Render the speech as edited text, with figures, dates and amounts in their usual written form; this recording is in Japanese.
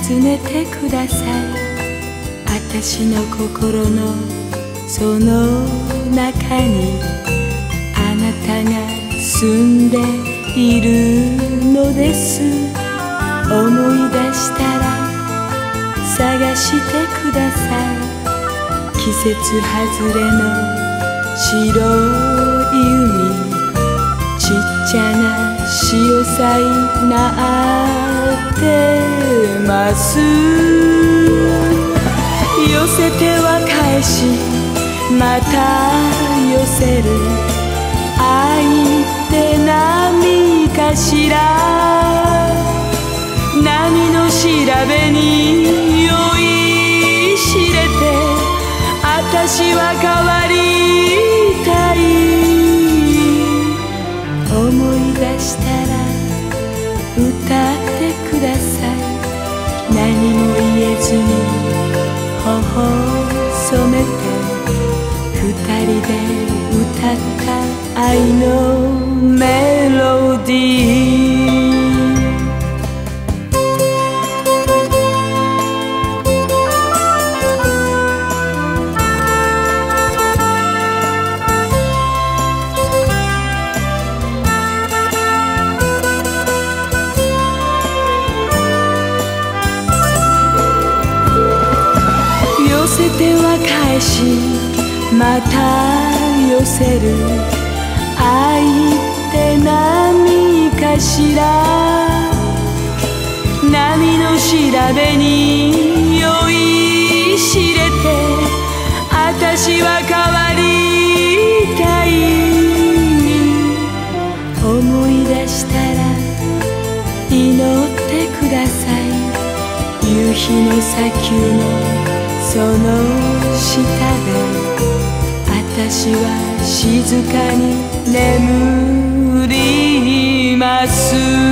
尋ねてください。私の心のその中にあなたが住んでいるのです。思い出したら探してください。季節外れの白い海、ちっちゃな潮さいなってます。寄せては返しまた寄せる、愛って何かしら。波の調べに酔いしれて私は変わりたい。思い出したら歌ってください。何も言えずに頬染めて二人で歌った愛のメロディー。寄せては返しまた寄せる、愛って何かしら。波の調べに酔いしれて私は変わりたい。思い出したら祈ってください。夕日の砂丘のその下で私は静かに眠ります。